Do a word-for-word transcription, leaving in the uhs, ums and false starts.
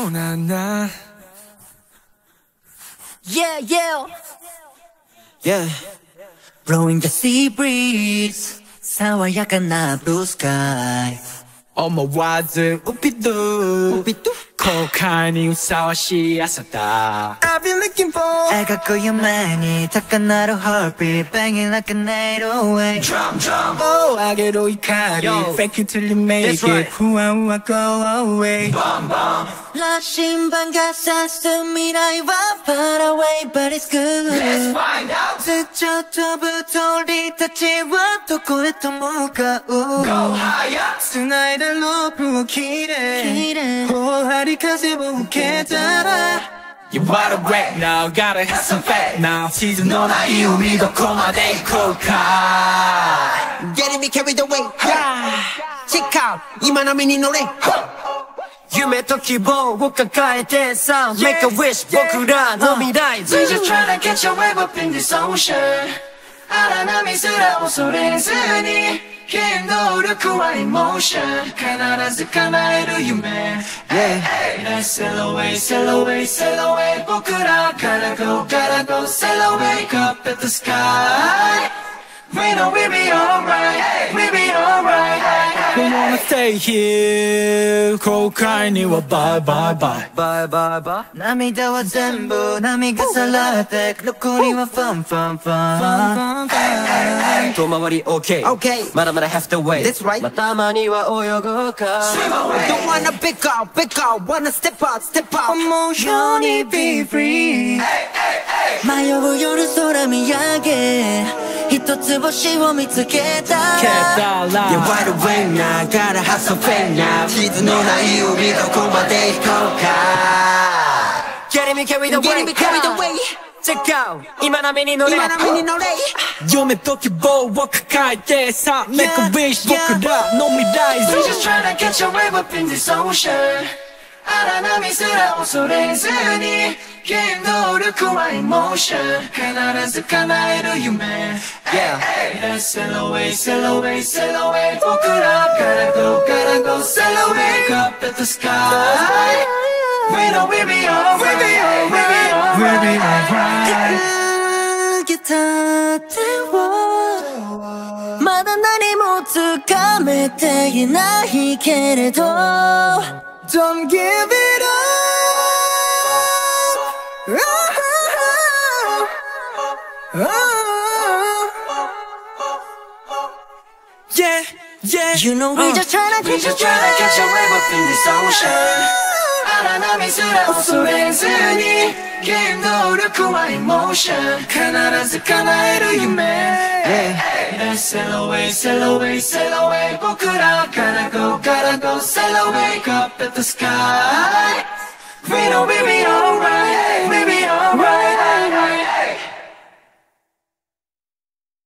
나나 Yeah, yeah, Yeah, blowing the sea breeze. 사와야간 나 blue sky. 어머와즈 우피두 코카니 우사와시 아사다 I've been looking for I got your money. takkan 나로 heartbeat banging like an eight oh eight. Drum drum Oh 아게로 이카리 Yo. Fake it till you make That's right. it 후아 후아 go away Bum bum 라신반 가사스 미라이와 far away but it's good. Let's find out 스쳐터부터 리타치와 도코에또 무가우 Go higher 繋いだロープを切れ 기대 호하리風を受けたら You wanna wait now Gotta have some faith now 地図のない海どこまで行こうか Getting me carried away Check out 今波に乗れ夢と希望を抱えてさ Make a wish 僕らの未来 We just tryna catch a wave up in this ocean 荒波すら恐れずに原動力は emotion 必ず叶える夢 Yeah. Let's sail away, sail away, sail away 僕ら gotta go, gotta go, sail away up at the sky We know we'll be alright, we'll be alright We wanna stay here 後悔には bye bye bye Bye bye bye 涙は全部波がさらって残りはファンファンファン遠回り OK OK まだまだ have to wait That's right またまには泳ごうか Swim away Don't wanna pick up, pick up Wanna step out, step out 思うように be free 迷う夜空見上げ一つ星を見つけた Get that Yeah, light wide awake now, gotta have some faith now 地図のない海どこまで行こうか Getting me carried away Getting me carried away Check out 今波に乗れ今波に乗れ夢と希望を抱えてさ Make a wish 僕らの未来 We just tryna catch a wave up in this ocean 荒波すら恐れずに原動力は emotion 必ず叶える夢 Yeah Let's sail away, sail away, sail away 僕ら gotta go, gotta go, sail away up at the sky We know we'll be alright, we'll be alright, we'll be alright ギターではまだ何もつかめていないけれど Don't give it up oh, oh, oh. Yeah, yeah You know we just tryna We just tryna catch a wave up in this ocean 荒波すら恐れずに原動力は emotion 必ず叶える夢 Let's sail away, sail away, sail away 僕ら gotta go, gotta go, sail away up at the sky